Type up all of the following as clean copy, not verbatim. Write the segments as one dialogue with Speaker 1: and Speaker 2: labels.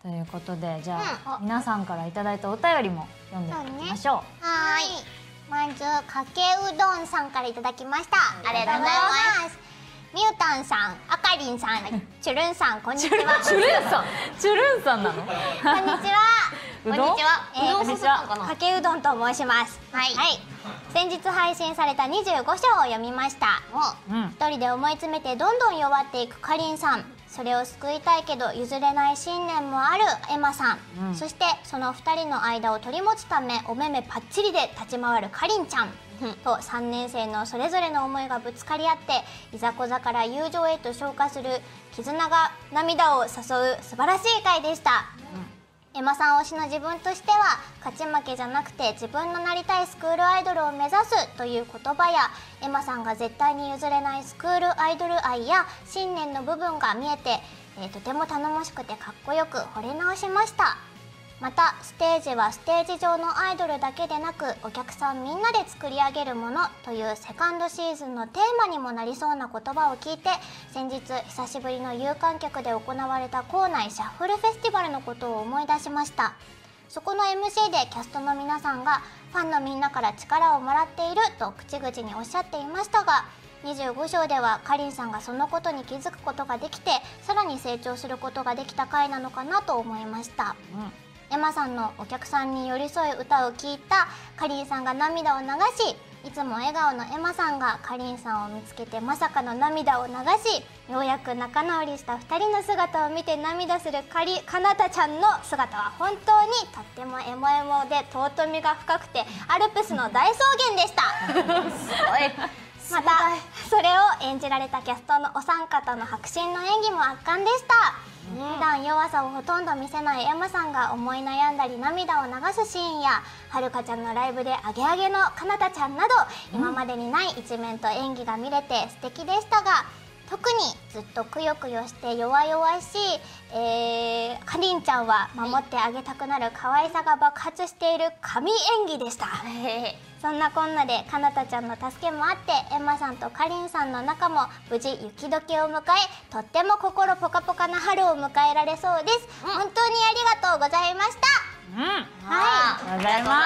Speaker 1: ということで、じゃあ、皆さんからいただいたお便りも読んでいきましょう。
Speaker 2: はい。まずかけうどんさんからいただきました。ありがとうございます。みゆたんさん、あかりんさん、ちゅるんさん、こんにちは。
Speaker 1: チュルンさんなの？
Speaker 2: こんにちは。
Speaker 1: うどん？
Speaker 2: こんにちは。かけうどんと申します。はい。先日配信された25章を読みました。一人で思い詰めてどんどん弱っていくかりんさん。それを救いたいけど譲れない信念もあるエマさん、そしてその2人の間を取り持つためお目目パッチリで立ち回るかりんちゃんと3年生のそれぞれの思いがぶつかり合っていざこざから友情へと昇華する絆が涙を誘う素晴らしい回でした。エマさん推しの自分としては勝ち負けじゃなくて自分のなりたいスクールアイドルを目指すという言葉やエマさんが絶対に譲れないスクールアイドル愛や信念の部分が見えて、とても頼もしくてかっこよく惚れ直しました。またステージはステージ上のアイドルだけでなくお客さんみんなで作り上げるものというセカンドシーズンのテーマにもなりそうな言葉を聞いて先日久しぶりの有観客で行われた校内シャッフルフェスティバルのことを思い出しました。そこの MC でキャストの皆さんがファンのみんなから力をもらっていると口々におっしゃっていましたが25章ではかりんさんがそのことに気づくことができてさらに成長することができた回なのかなと思いました。エマさんのお客さんに寄り添う歌を聴いたかりんさんが涙を流しいつも笑顔のエマさんがかりんさんを見つけてまさかの涙を流しようやく仲直りした2人の姿を見て涙するかなたちゃんの姿は本当にとってもエモエモで尊みが深くてアルプスの大草原でしたまたそれを演じられたキャストのお三方の迫真の演技も圧巻でした。普段弱さをほとんど見せないエマさんが思い悩んだり涙を流すシーンやはるかちゃんのライブでアゲアゲのかなたちゃんなど今までにない一面と演技が見れて素敵でしたが特にずっとくよくよして弱々しい、かりんちゃんは守ってあげたくなる可愛さが爆発している神演技でしたそんなこんなでかなたちゃんの助けもあってエマさんとかりんさんの仲も無事雪解けを迎えとっても心ポカポカな春を迎えられそうです、本当にありがとうございました。
Speaker 1: ありがとうございます。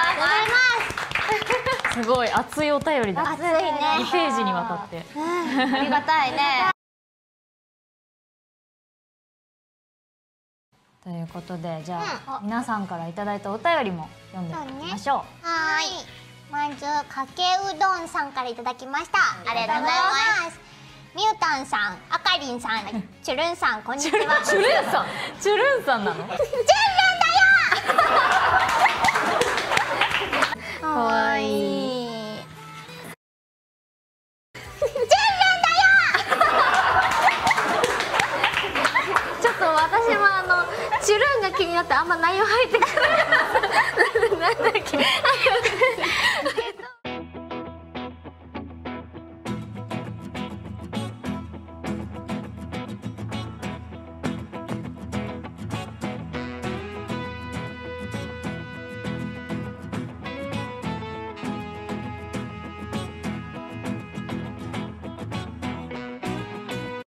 Speaker 1: すごい熱いお便りだ。
Speaker 2: 熱いね。
Speaker 1: 2ページにわたって。
Speaker 2: ありがたいね。
Speaker 1: ということで、じゃあ皆さんからいただいたお便りも読んでいきましょう。
Speaker 2: はい。まずかけうどんさんからいただきました。ありがとうございます。みゆたんさん、あかりんさん、ちゅるんさん、こんにちは。
Speaker 1: チュルンさんなの？
Speaker 2: チュルンだよ。かわいい。
Speaker 3: ちょっと私もチュルンが気になってあんま内容入ってくるなんだっけ